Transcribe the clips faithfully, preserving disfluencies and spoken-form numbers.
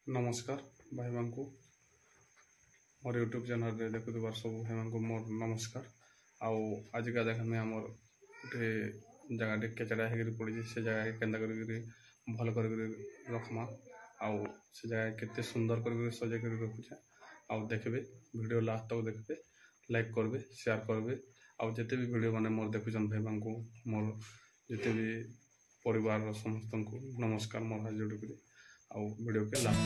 नमस्कार भाई मान को मोर यूट्यूब चैनल रे देखुबार सब भाई मान को मोर नमस्कार। आउ आज का देखने आमर गोटे जगह केचड़ा होकर पड़ी से जगह के भल कर रखमा आउ से जगह केते सुंदर कर सजे कर रखुचे। आउ देखबे वीडियो लास्ट तक देखबे, लाइक करबे, शेयर करबे। आउ जिते भी वीडियो माने मोर देखुचन भाई मान को मोर जिते भी परिवार समस्त को नमस्कार मोर हाथ जोड़ कर आउ वीडियो के last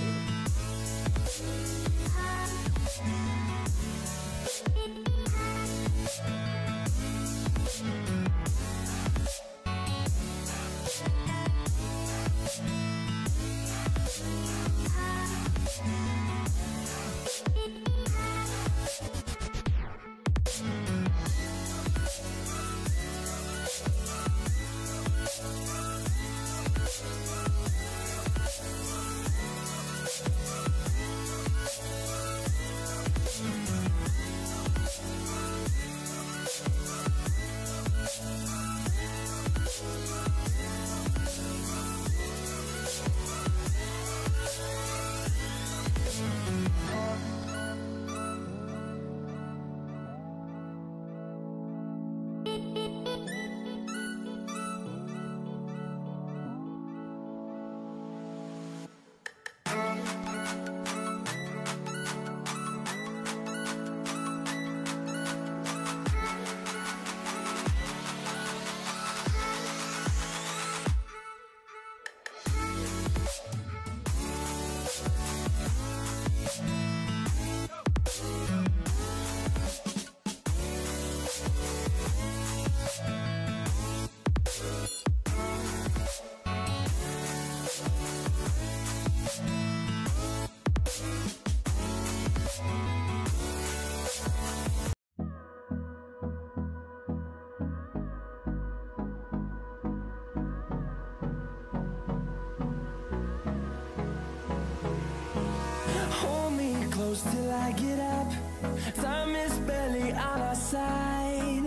till I get up. Time is barely on our side.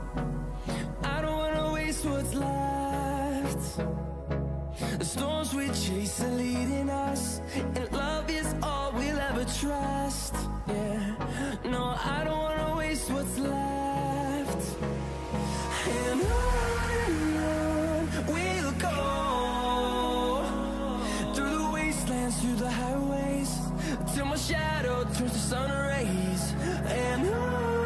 I don't wanna waste what's left. The storms we chase are leading us, and love is all we'll ever trust. Yeah, no, I don't wanna waste what's left. And on and on we'll go, through the wastelands, through the highways, till my shadow turns to sun rays. And on